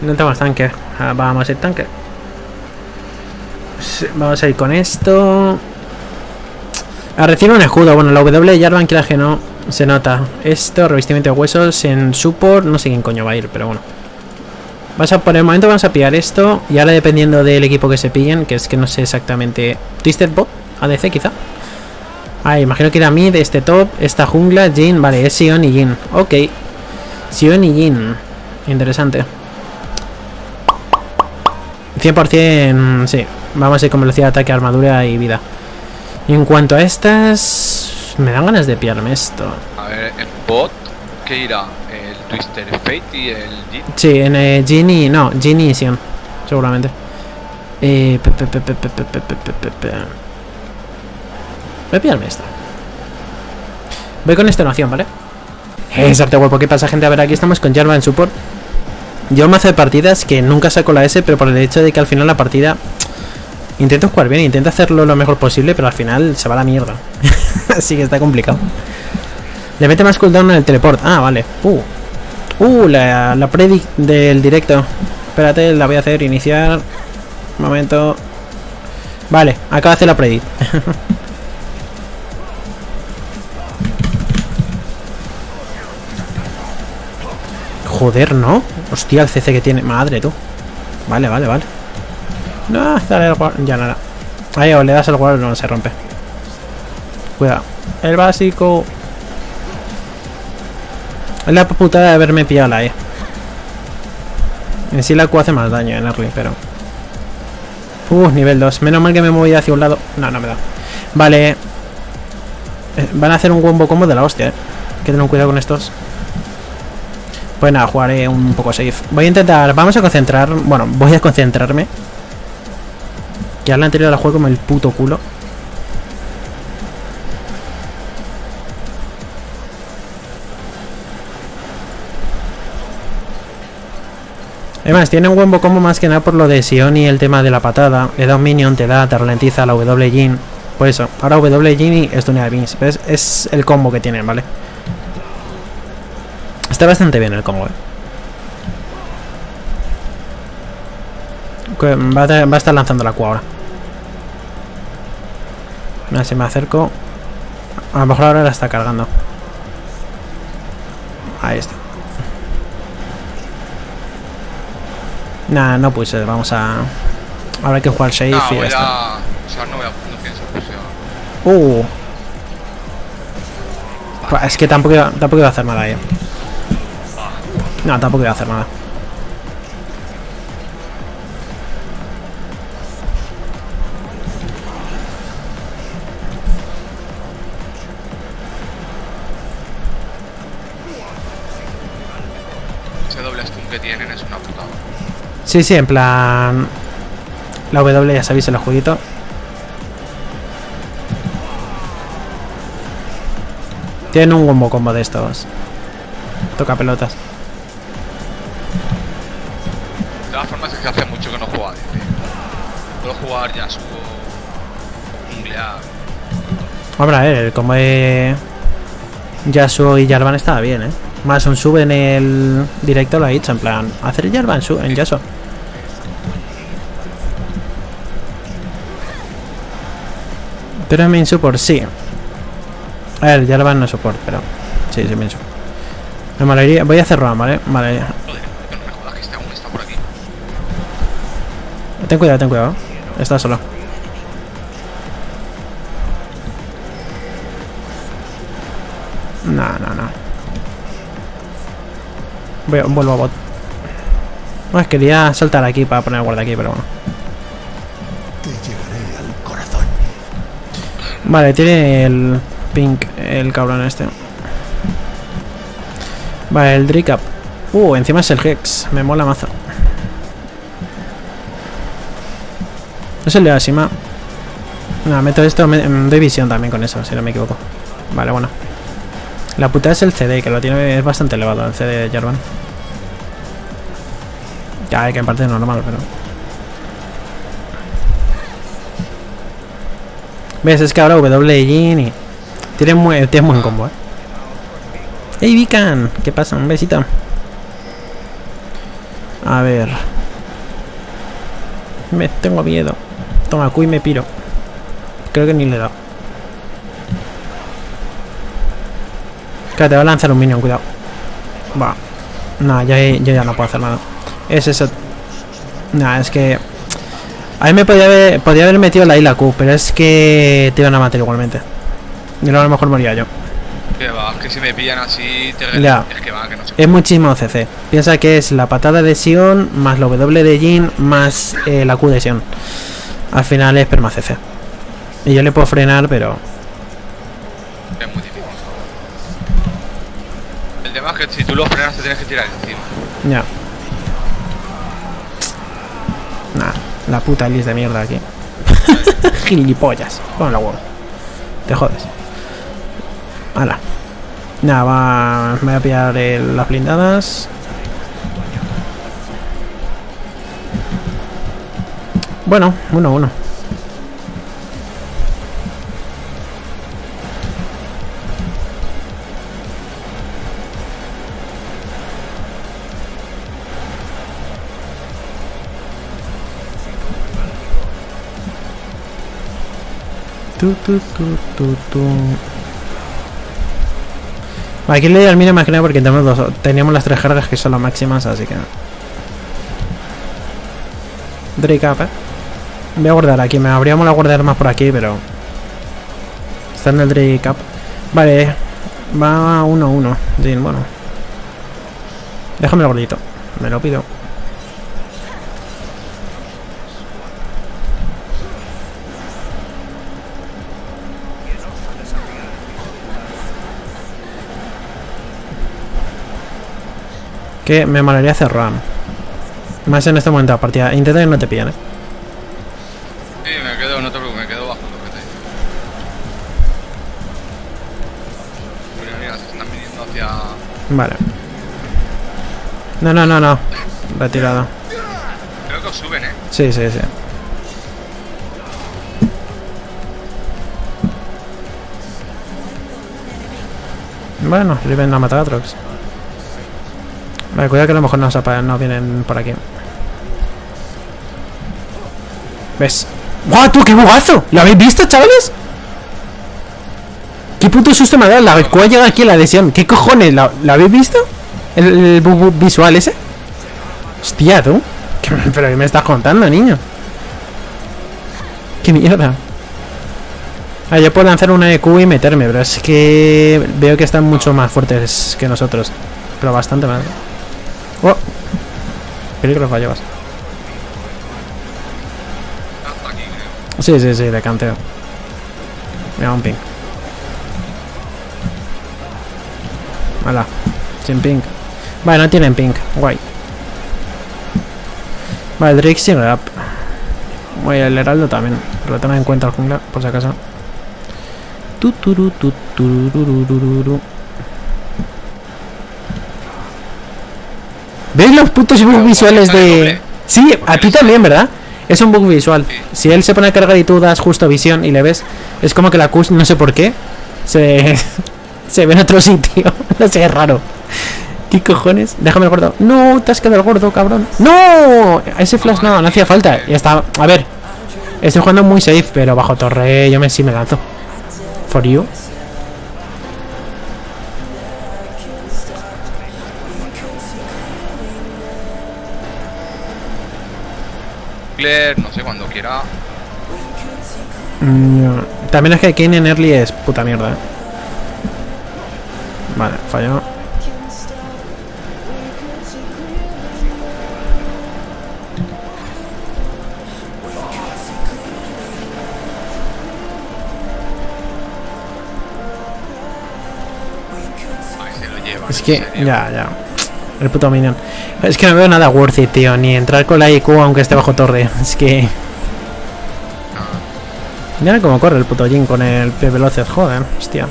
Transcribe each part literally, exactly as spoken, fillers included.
No tenemos tanque. Ah, vamos a ir tanque. Sí, vamos a ir con esto. A recibe un escudo. Bueno, la W de Jarvan, quieras que no, se nota. Esto, revestimiento de huesos en support. No sé quién coño va a ir, pero bueno. Vamos a, por el momento vamos a pillar esto. Y ahora dependiendo del equipo que se pillen, que es que no sé exactamente. Twisted Bot, A D C quizá. Ah, imagino que era mid, este top, esta jungla, Jhin. Vale, es Sion y Jhin. Ok. Sion y Jhin. Interesante. cien por cien, sí. Vamos a ir con velocidad de ataque, armadura y vida. Y en cuanto a estas, me dan ganas de pillarme esto. A ver, en bot, ¿qué irá? El Twister Fate y el Jhin. Sí, en eh, Jhin y... no, Jhin y Sion, seguramente. Eh, pe, pe, pe, pe, pe, pe, pe, pe, pe, pe. Voy a pillarme esto. Voy con extenuación, ¿vale? Exacto, guapo. ¿Qué pasa, gente? A ver, aquí estamos con Jarvan en support. Yo me hace partidas que nunca saco la S, pero por el hecho de que al final la partida intento jugar bien, intento hacerlo lo mejor posible, pero al final se va a la mierda. Así que está complicado. Le mete más cooldown en el teleport. Ah, vale. Uh, uh la, la predict del directo. Espérate, la voy a hacer. Iniciar. Un momento. Vale, acaba de hacer la predict. Joder, ¿no? Hostia, el C C que tiene. Madre, tú. Vale, vale, vale. No, dale al guard. Ya nada. Ahí, o le das al guard, no se rompe. Cuidado. El básico. Es la putada de haberme pillado la E. En sí la Q hace más daño en early, pero... Uh, nivel dos. Menos mal que me moví hacia un lado. No, no me da. Vale. Eh, van a hacer un combo combo de la hostia, eh. Hay que tener cuidado con estos. Pues nada, jugaré un poco safe. Voy a intentar... Vamos a concentrar... Bueno, voy a concentrarme. Ya la anterior la juego como el puto culo. Además, tiene un buen combo más que nada por lo de Sion y el tema de la patada. Le da un minion, te da, te ralentiza la W Jhin. Por eso, ahora W Jhin y Stun de Vince. ¿Ves? Es el combo que tienen, ¿vale? Está bastante bien el combo, ¿eh? Va a, va a estar lanzando la Q ahora. Mira, si me acerco. A lo mejor ahora la está cargando. Ahí está. Nah, no puse, vamos a... Habrá que jugar safe no, y ya está. A... O sea, no voy a... No pienso pusear. Uh. Pues es que tampoco iba, tampoco iba a hacer nada ahí. No, tampoco iba a hacer nada. Ese doble stun que tienen es una putada. Sí, sí, en plan... La W ya sabéis el jueguito. Tienen un combo combo de estos. Toca pelotas. De todas formas es que hace mucho que no juego a D C. Puedo jugar ya su... Junglear. Hombre, a ver, el combo de... Yasuo y Jarvan estaba bien, ¿eh? Más un sub en el directo lo ha dicho, en plan... Hacer Jarvan sub en Yasuo. Pero en main support, sí. A ver, Jarvan no es support, pero... Sí, sí, main support. Me molaría... Voy a hacer roam, ¿vale? Vale. Joder, que no me jodas que este aún está por aquí. Ten cuidado, ten cuidado. Está solo. No, no, no. Voy, vuelvo a bot. Pues quería saltar aquí para poner guarda aquí, pero bueno. Te llegaré al corazón. Vale, tiene el pink, el cabrón este. Vale, el Drake up. Uh, encima es el Hex. Me mola mazo. Es el de Asima. No, meto esto, me, doy visión también con eso, si no me equivoco. Vale, bueno. La puta es el C D, que lo tiene, es bastante elevado el C D de Jarvan. Ya, que en parte es normal, pero... ¿Ves? Es que ahora W Jhin y... Tiene muy, tiene buen combo, eh. ¡Ey, Vican! ¿Qué pasa? Un besito. A ver. Me tengo miedo. Toma, Q y me piro. Creo que ni le he dado. Claro, te va a lanzar un minion, cuidado. Va. No, yo, yo ya no puedo hacer nada. Es eso. Nah, es que... A mí me podía haber, podía haber metido la I la Q, pero es que te iban a matar igualmente. Y luego a lo mejor moría yo. Que va, que si me pillan así... Te... Ya. Es que va, que no sé. Es muchísimo C C. Piensa que es la patada de Sion, más la W de Jin, más eh, la Q de Sion. Al final es perma C C. Y yo le puedo frenar, pero... Es muy difícil. El tema es que si tú lo frenas te tienes que tirar encima. Ya. Nah, la puta Elise de mierda aquí. Gilipollas. Con la huevo. Te jodes. Hala. Nada, va. Me voy a pillar el, las blindadas. Bueno, uno, uno. Tu, tu, tu, tu, tu. Aquí le doy al mínimo más que nada porque tenemos, dos, teníamos las tres cargas que son las máximas, así que... Drake up, eh. Voy a guardar aquí, me habría molado guardar más por aquí, pero... Está en el Drake up. Vale, va uno uno. Sí, bueno. Déjame el gordito, me lo pido. Que me molaría hacer run. Más en este momento de la partida. Intenta que no te pillen, eh. Sí, me quedo, no te preocupes, me quedo bajo lo que te digo. Mira, mira, se están viniendo hacia... Vale. No, no, no, no. Retirado. Creo que os suben, eh. Sí, sí, sí. Bueno, le ven a matar a Trox. Vale, cuidado que a lo mejor no, no vienen por aquí. ¿Ves? ¡Guau, tú! ¡Qué bugazo! ¿Lo habéis visto, chavales? ¿Qué puto susto me ha dado? La cual llega aquí la adhesión. ¿Qué cojones? ¿Lo, ¿lo habéis visto? ¿El, el bug visual ese? Hostia, tú. ¿Qué, ¿Pero qué me estás contando, niño? ¿Qué mierda? Ah, yo puedo lanzar una E Q y meterme, pero es que veo que están mucho más fuertes que nosotros. Pero bastante más. ¡Oh! Peligro fallabas. Sí, sí, sí, de canteo. Mira, un ping. Hala, sin ping. Vale, no tienen ping. Guay. Vale, Drake sigue up. Voy el heraldo también. Pero tengan en cuenta el jungla, por si acaso. Tuturu, tuturururururu. ¿Veis los putos bugs visuales de...? Sí, a ti también, ¿verdad? Es un bug visual. Si él se pone a cargar y tú das justo visión y le ves, es como que la Q, no sé por qué, se, se ve en otro sitio. No sé, es raro. ¿Qué cojones? Déjame el gordo. No, te has quedado el gordo, cabrón. ¡No! Ese flash no, no hacía falta. Ya está. A ver, estoy jugando muy safe, pero bajo torre yo me sí me lanzo. For you. No sé, cuando quiera. Mm, también es que Kane en early es puta mierda, ¿eh? Vale, falló. Ay, se lo lleva, Es que, en serio. ya, ya. El puto minion. Es que no veo nada worth it, tío. Ni entrar con la I Q aunque esté bajo torre. Es que... Mira cómo corre el puto Jin con el pie veloces. Joder, hostia.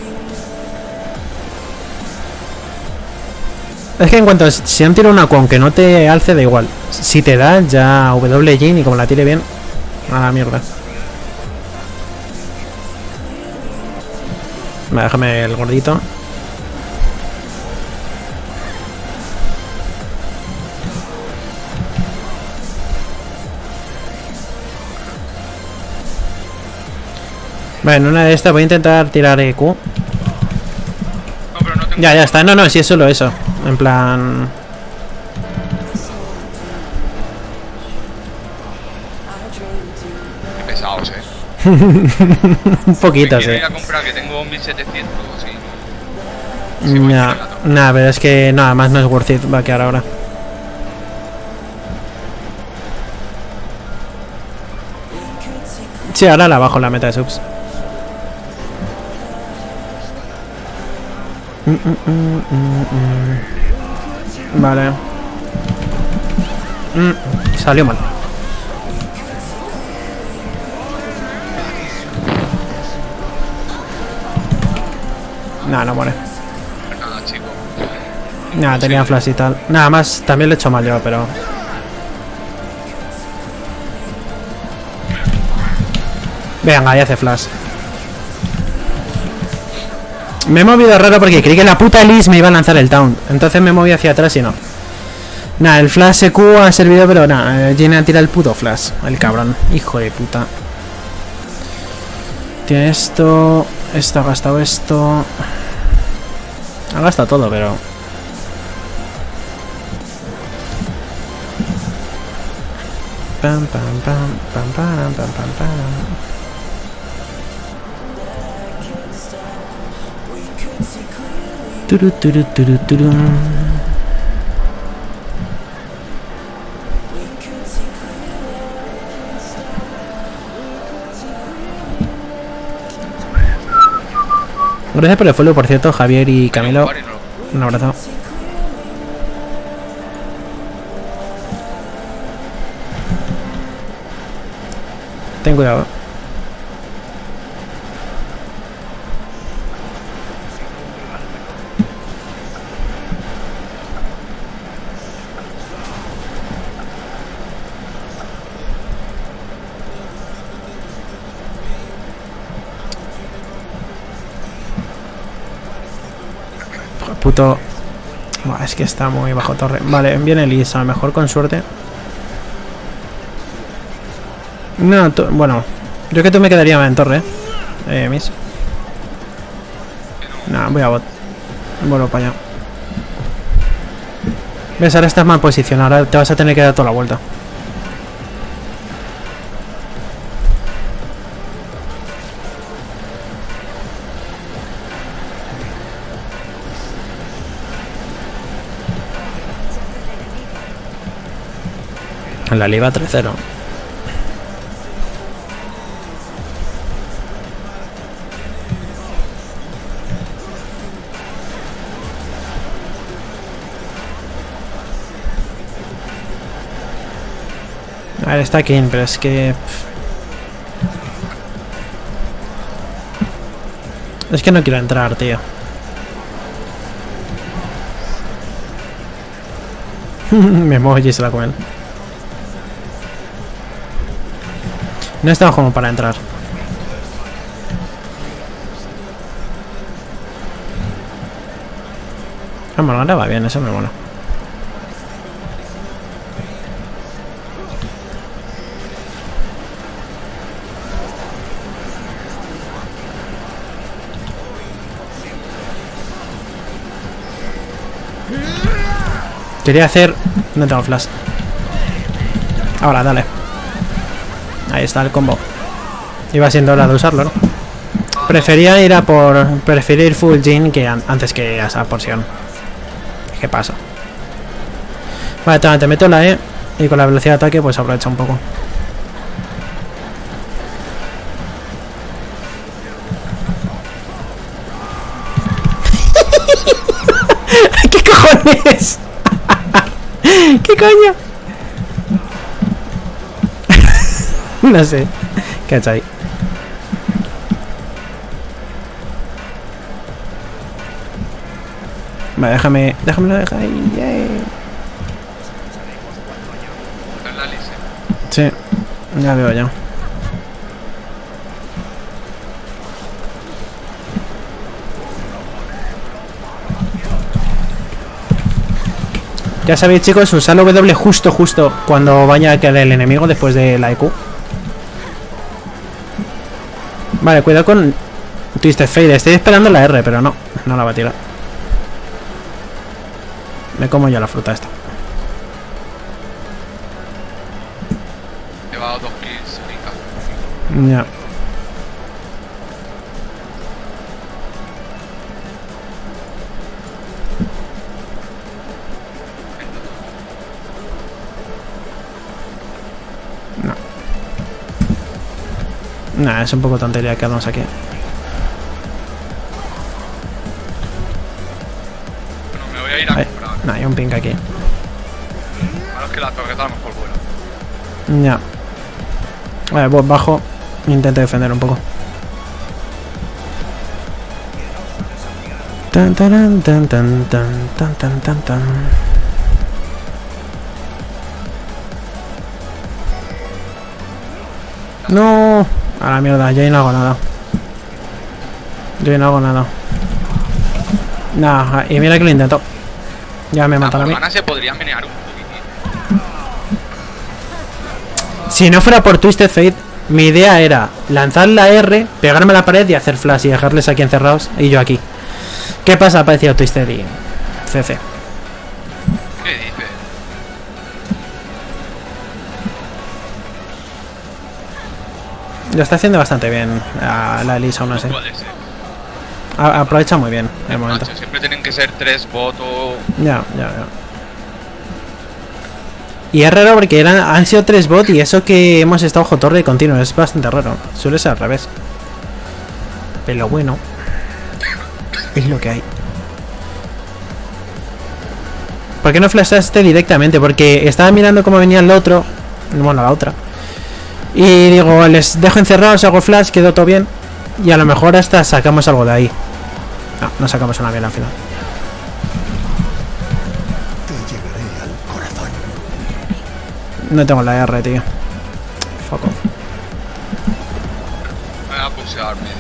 Es que en cuanto si han tirado una Q aunque no te alce, da igual. Si te da, ya W Jin y como la tire bien, a la mierda. Vale, déjame el gordito. Bueno, una de estas voy a intentar tirar E Q. No, pero no tengo... Ya, ya está. No, no, si es solo eso. En plan... Qué pesados, eh. Un poquito, Me sí. quiero ir a comprar, que tengo mil setecientos o así. Nah, nah, pero es que nada más no es worth it. Va a quedar ahora. Sí, ahora la bajo la meta de subs. Mm, mm, mm, mm, mm. Vale. Mm, salió mal. Nah, no muere. Nada, chico. Nada, tenía flash y tal. Nada más, también lo he hecho mal yo, pero... Venga, ahí hace flash. Me he movido raro porque creí que la puta Elise me iba a lanzar el taunt. Entonces me moví hacia atrás y no. Nada, el flash E Q ha servido, pero nada, eh, Jin ha tirado el puto flash. El cabrón, hijo de puta. Tiene esto... Esto ha gastado esto... Ha gastado todo, pero... Pam, pam, pam, pam, pam, pam, pam, pam. Turu, turu, turu, turu. Gracias por el follow, por cierto, Javier y Camilo. Un abrazo. Ten cuidado. Puto... Buah, es que está muy bajo torre. Vale, viene Liz, a lo mejor con suerte. No, bueno, yo que tú me quedaría en torre, eh, Miss. No, voy a bot. Vuelvo para allá. Ves, ahora estás mal posicionado, ahora te vas a tener que dar toda la vuelta. En la liga tres cero. A ver, está King, pero es que... Es que no quiero entrar, tío. Me muevo y se la comen. No estaba como para entrar. Ah, bueno, ahora va bien, eso me mola. Quería hacer... No tengo flash. Ahora, dale. Ahí está el combo. Iba siendo hora de usarlo, ¿no? Prefería ir a por... Prefería ir full Jin que an antes que a esa porción. ¿Qué pasa? Vale, toma, te meto la E. Y con la velocidad de ataque pues aprovecha un poco. ¿Qué cojones? ¿Qué coño? No sé. ¿Qué ha hecho ahí? Vale, déjame... Déjame lo dejar ahí. Yay. Sí, ya veo ya. Ya sabéis, chicos, usar la W justo, justo cuando vaya a caer el enemigo después de la E Q. Vale, cuidado con Twisted Fate. Estoy esperando la R, pero no. No la va a tirar. Me como yo la fruta esta. He llevado dos kills, pica. Ya. Nah, es un poco tontería quedarnos aquí. Bueno, me voy a ir a Ay, comprar. nah, hay un pink aquí. Malo es que la torreta a lo mejor vuela. Ya. Vale, pues bajo. Intento defender un poco. Tan, taran, tan, tan, tan, tan, tan, tan, tan. No. A la mierda, yo no hago nada. Yo no hago nada. Nah, y mira que lo intento. Ya me matan a mí. La se podría menear un poquitín. Si no fuera por Twisted Fate, mi idea era lanzar la R, pegarme a la pared y hacer flash y dejarles aquí encerrados y yo aquí. ¿Qué pasa? Ha aparecido Twisted y C C. ¿Qué dices? Lo está haciendo bastante bien a la Elisa aún así. Puede ser. A- aprovecha muy bien el momento. Macho, siempre tienen que ser tres votos. Ya, ya, ya. Y es raro porque eran, han sido tres bots y eso que hemos estado ojo torre continuo. Es bastante raro. Suele ser al revés. Pero bueno. Es lo que hay. ¿Por qué no flashaste directamente? Porque estaba mirando cómo venía el otro. Bueno, la otra. Y digo, les dejo encerrados, hago flash, quedó todo bien. Y a lo mejor hasta sacamos algo de ahí. No, no sacamos una bien al final. Te llegaré al corazón. No tengo la R, tío. Fuck off. Me voy a pulsar medio.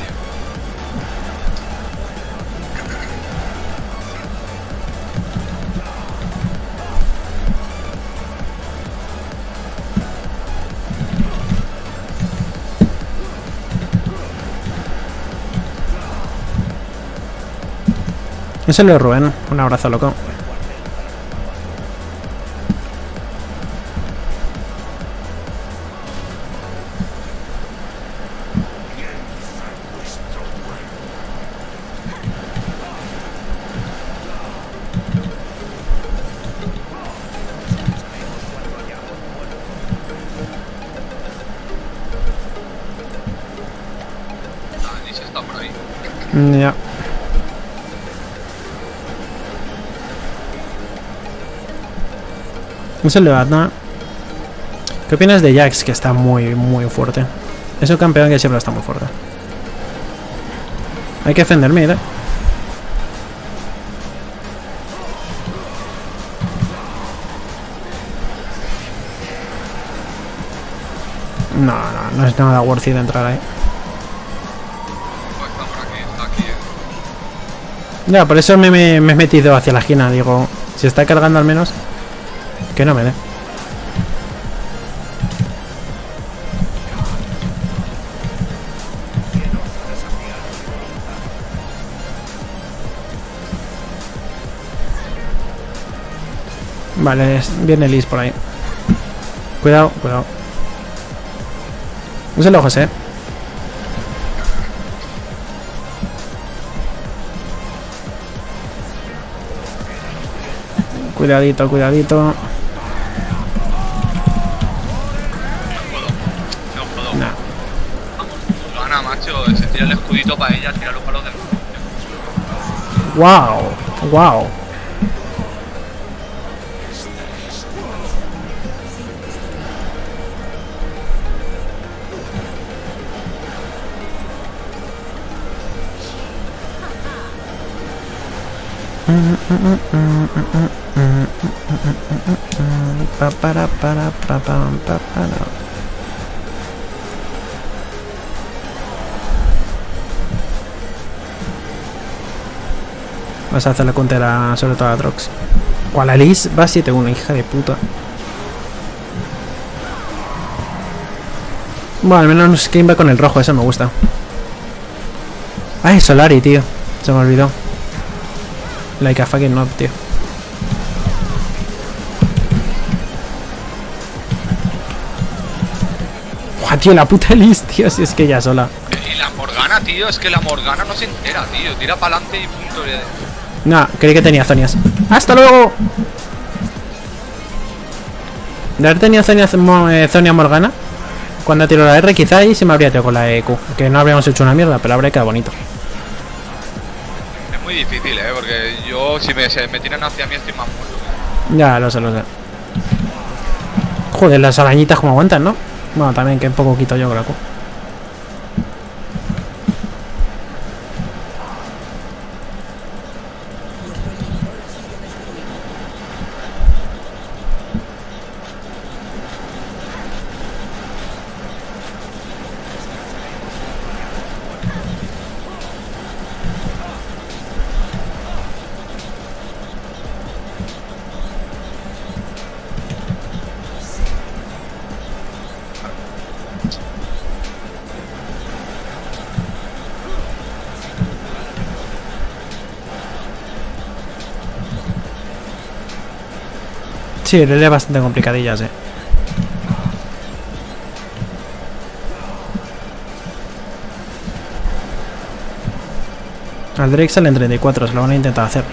Ese es lo de Rubén. Un abrazo, loco. Ah, Elisa está por ahí. Mm, ya. Ese es el de Batman. ¿Qué opinas de Jax? Que está muy, muy fuerte. Es un campeón que siempre está muy fuerte. Hay que defenderme, ¿eh? No, no, no es nada worth it entrar ahí. Pues está por aquí, está aquí. eh. Ya, por eso me, me, me he metido hacia la esquina. Digo, si está cargando al menos, que no me dé. Vale, es- viene Liz por ahí. Cuidado, cuidado. Úselo, José. Cuidadito, cuidadito. No puedo. No puedo. Nah. Gana, macho. Se tira el escudito para ella, tira los palos del. Wow, wow. Pa, para, para, pa, pam, pa, para. Vas a hacerle counter a, sobre todo a Drox. O a la Liz va siete uno, hija de puta. Bueno, al menos Skin va con el rojo, eso me gusta. Ay, Solari, tío. Se me olvidó. Like a fucking noob, tío. Buah, tío, la puta Liz, tío. Si es que ya sola. Y la Morgana, tío, es que la Morgana no se entera, tío. Tira para adelante y punto. No, creí que tenía zonias. ¡Hasta luego! De haber tenido Zonia, eh, Zonia Morgana, cuando tiro la R, quizá ahí se me habría tirado con la E Q. Que no habríamos hecho una mierda, pero habría quedado bonito. Es muy difícil, eh, porque yo, si me, se me tiran hacia mí, estoy más muerto. Ya, lo sé, lo sé. Joder, las arañitas como aguantan, ¿no? Bueno, también que un poco quito yo con la Q. Sí, es bastante complicadillas, eh. Al Drake sale en treinta y cuatro, se lo van a intentar hacer.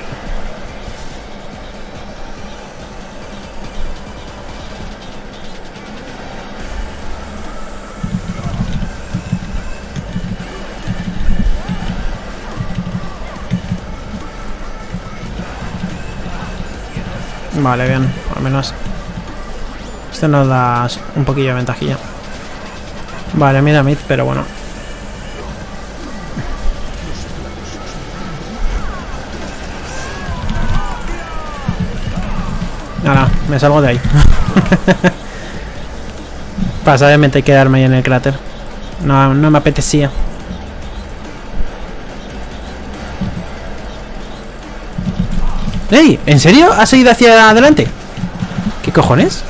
Vale, bien, al menos esto nos da un poquillo de ventajilla. Vale, mira mid, pero bueno. Nada, me salgo de ahí. Pasa de mente quedarme ahí en el cráter. No, no me apetecía. ¡Ey! ¿En serio? ¿Has ido hacia adelante? ¿Qué cojones?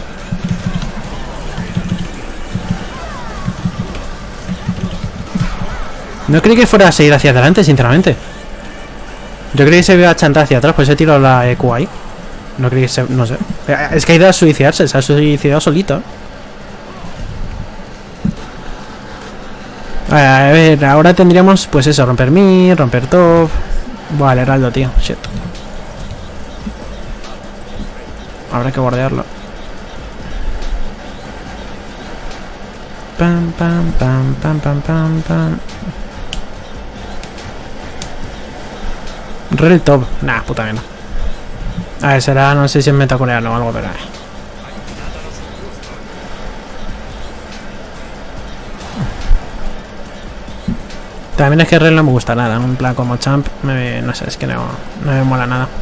No creí que fuera a seguir hacia adelante, sinceramente. Yo creí que se iba a chantar hacia atrás, pues he tirado la E Q ahí. No creí que se... no sé. Es que ha ido a suicidarse, se ha suicidado solito. A ver, ahora tendríamos, pues eso, romper mid, romper top. Buah, el heraldo, tío. Shit. Habrá que guardearlo. Pam, pam, pam, pam, pam, pam, pam. Rel top. Nah, puta mierda. A ver, será, no sé si es metacoreano o algo, pero... También es que Rel no me gusta nada. En plan, como champ, me, no sé, es que no, no me mola nada.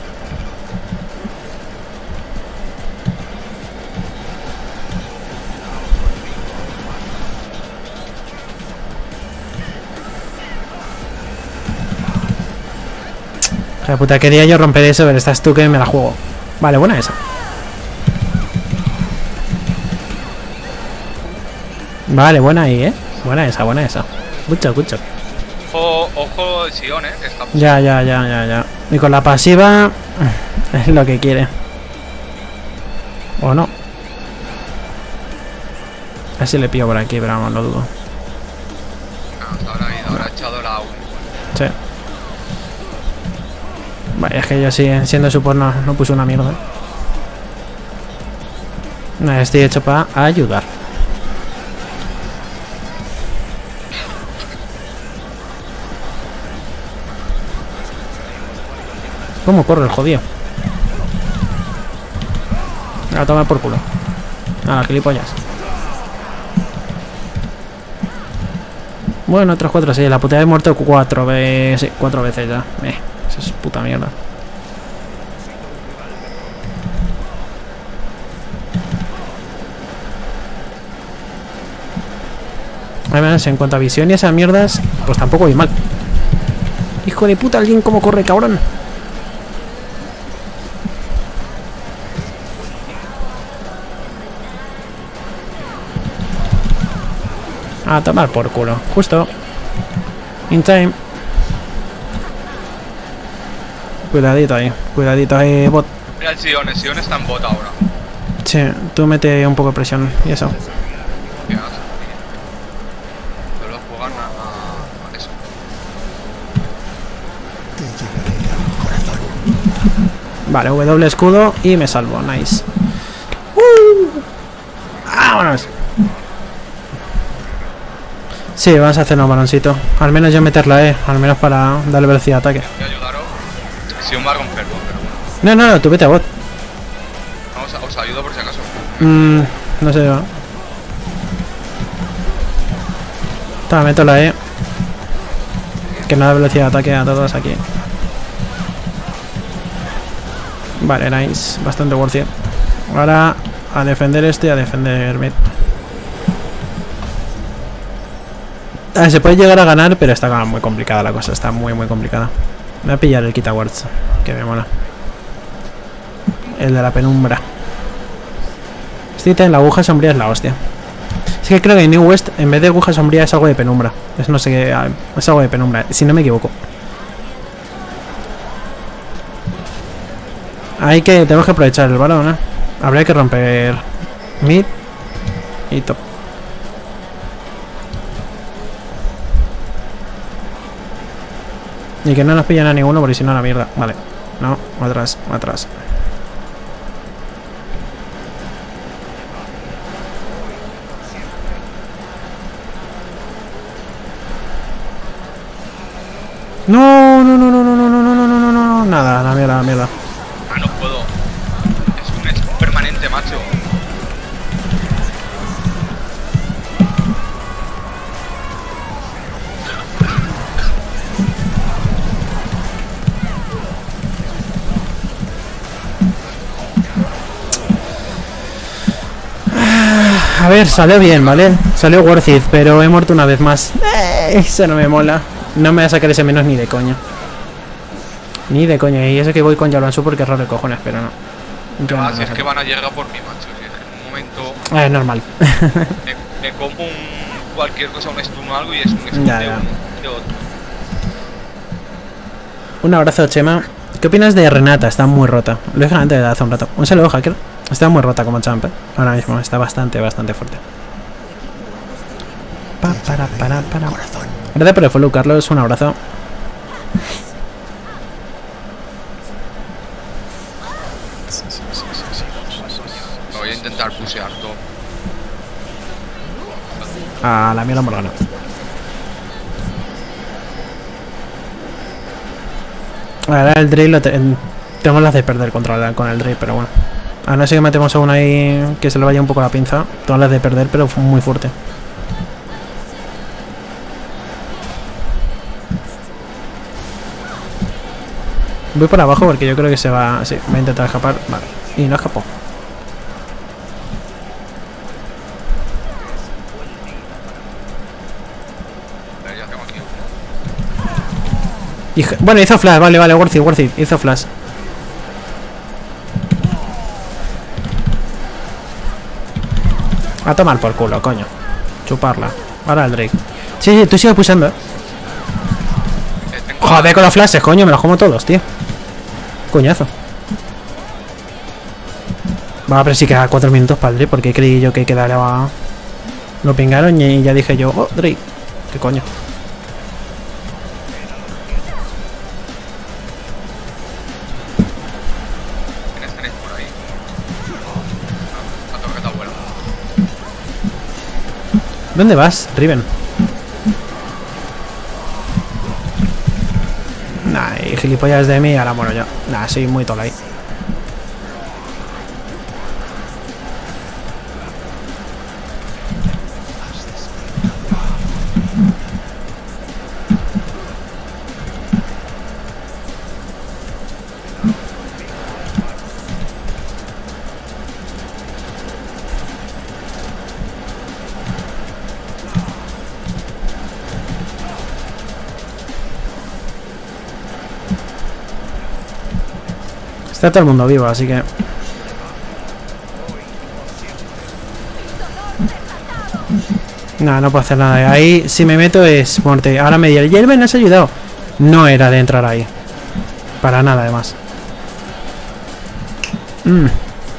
La puta, quería yo romper eso, pero estás tú que me la juego. Vale, buena esa. Vale, buena ahí, eh. Buena esa, buena esa. Mucho, mucho. Ojo, ojo el Sion, eh. Que está... Ya, ya, ya, ya, ya. Y con la pasiva es lo que quiere. O no. A ver si le pillo por aquí, pero vamos, lo dudo. No, ahora ha ido, ahora ha echado la U. Sí. Vaya, es que yo sí, siendo support no, no puse una mierda. No, estoy hecho para ayudar. ¿Cómo corre el jodido? A tomar por culo. A las gilipollas. Bueno, otros cuatro, sí. La puta he muerto cuatro veces. Sí, cuatro veces ya. Eh, eso es puta mierda. Además, en cuanto a visión y esas mierdas, pues tampoco voy mal. Hijo de puta, alguien cómo corre, cabrón. A tomar por culo. Justo. In time. Cuidadito ahí, cuidadito ahí, bot. Mira el Sion, el Sion está en bot ahora. Sí, tú mete un poco de presión y eso. ¿Qué haces? Solo juegan a, a, a eso. Te llegaré al corazón. Vale, W escudo y me salvo, nice. Uh. ¡Vámonos! Sí, vamos a hacer un baloncito. Al menos yo meterla E, al menos para darle velocidad de ataque. Voy a ayudaros. Sion va a romper bot, pero bueno. No, no, no, tú vete a bot. Vamos a, os ayudo por si acaso. Mm, no sé yo. Toma, meto la E. Que no da velocidad de ataque a todos aquí. Vale, nice. Bastante worth it. Ahora a defender este y a defender mid. A ver, se puede llegar a ganar, pero está muy complicada la cosa. Está muy, muy complicada. Me voy a pillar el Kita Wards, que me mola. El de la penumbra. Este en la aguja sombría es la hostia. Es que creo que en New West, en vez de aguja sombría, es algo de penumbra. Es no sé qué. Es algo de penumbra, si no me equivoco. Hay que. Tenemos que aprovechar el balón, ¿eh? Habría que romper mid y top. Y que no nos pillen a ninguno porque si no la mierda. Vale. No, atrás, atrás. No, no, no, no, no, no, no, no, no, no, no, no, nada, la mierda, la mierda. Ah, no puedo. Es un, es un permanente, macho. A ver, salió bien, ¿vale? Salió worth it, pero he muerto una vez más. Eh, eso no me mola. No me voy a sacar ese menos ni de coña. Ni de coña. Y eso que voy con Yalansu porque es raro de cojones, pero no. Yo Ah, no si es me que van a llegar por mí, macho. Si es que en un momento Ah, es normal. me, me como un, cualquier cosa, un stun o algo y es un stun Ya, de ya. uno, de otro. Un abrazo, Chema. ¿Qué opinas de Renata? Está muy rota. Lógicamente de hace un rato. Un saludo, hacker. Está muy rota como champ, ¿eh? Ahora mismo está bastante, bastante fuerte. Pa, para, para, para. Gracias por el follow, Carlos. Un abrazo. Me voy a intentar pusear todo. A la mierda Morgana. Ahora el drill lo te tengo las de perder contra la, con el drill, pero bueno. A no ser que metemos a uno ahí que se le vaya un poco la pinza. Tengo las de perder, pero fue muy fuerte. Voy por abajo porque yo creo que se va... Sí, va a intentar escapar. Vale. Y no escapó. Pero ya tengo aquí uno. Y, bueno, hizo flash. Vale, vale, worth it, worth it. Hizo flash. A tomar por culo, coño. Chuparla. Ahora el Drake. Sí, sí, tú sigues pulsando, eh. Eh, tengo Joder con los flashes, coño, me los como todos, tío. Coñazo. Va, pero sí queda cuatro minutos para el Drake, porque creí yo que quedaba... Lo pingaron y ya dije yo, oh, Drake. ¿Qué coño? ¿Quiénes tenéis por ahí? Ah, la torreta vuela. ¿Dónde vas, Riven? Nah, y gilipollas de mí, ahora muero yo. Nah, soy muy tola ahí. Está todo el mundo vivo, así que... No, no puedo hacer nada. Ahí, si me meto es muerte. Ahora me diré, Yelven, ¿has ayudado? No era de entrar ahí. Para nada, además. Mm.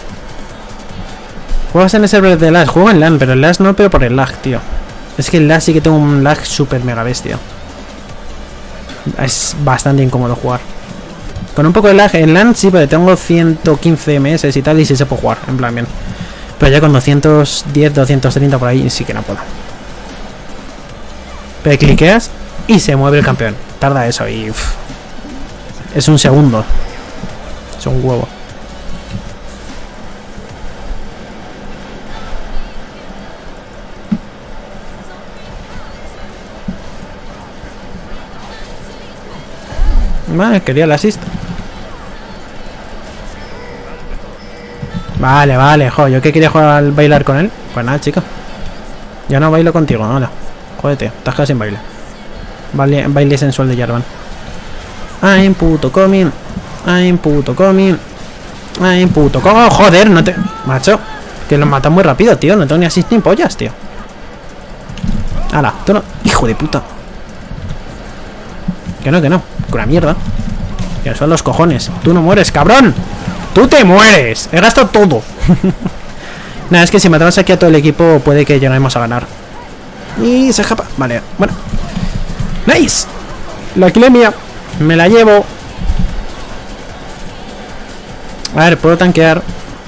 ¿Juegas en el server de LAS? Juego en LAN, pero en LAS no, pero por el lag, tío. Es que en LAS sí que tengo un lag súper mega bestia. Es bastante incómodo jugar. Con un poco de lag en LAN sí, pero tengo ciento quince eme ese y tal, y sí se puede jugar, en plan bien. Pero ya con doscientos diez, doscientos treinta por ahí sí que no puedo. Pero cliqueas y se mueve el campeón. Tarda eso y... Uff, es un segundo. Es un huevo. Vale, quería el assist. Vale, vale, jo, yo que quería jugar al bailar con él. Pues nada, chico. Ya no bailo contigo, hola. Jódete, estás casi en baile. Baile, baile sensual de Jarvan. Ay, puto coming. Ay, puto coming. Ay, puto coming. Joder, no te... Macho, que los matan muy rápido, tío. No tengo ni assist ni pollas, tío. Hala, tú no... Hijo de puta. Que no, que no. Una mierda. Que son los cojones. Tú no mueres, cabrón. Tú te mueres. He gastado todo. Nada, es que si matamos aquí a todo el equipo puede que lleguemos a ganar. Y se escapa. Vale, bueno. Nice. La kill es mía. Me la llevo. A ver, puedo tanquear.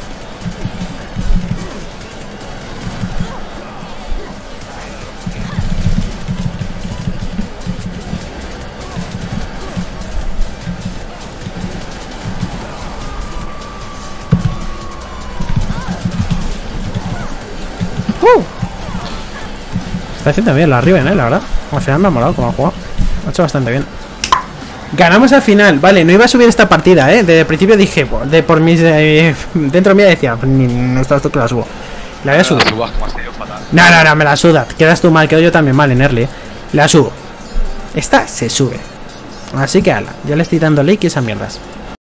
Está haciendo bien la Riven, eh, la verdad. Al final me ha molado como ha jugado. Ha hecho bastante bien. Ganamos al final. Vale, no iba a subir esta partida, eh. Desde el principio dije, de por mis... Eh, dentro mía decía, no estás tú que la subo. La voy a subir. No, no, no, me la suda. Quedas tú mal, quedo yo también mal en early, eh. La subo. Esta se sube. Así que ala, ya le estoy dando like y esas mierdas.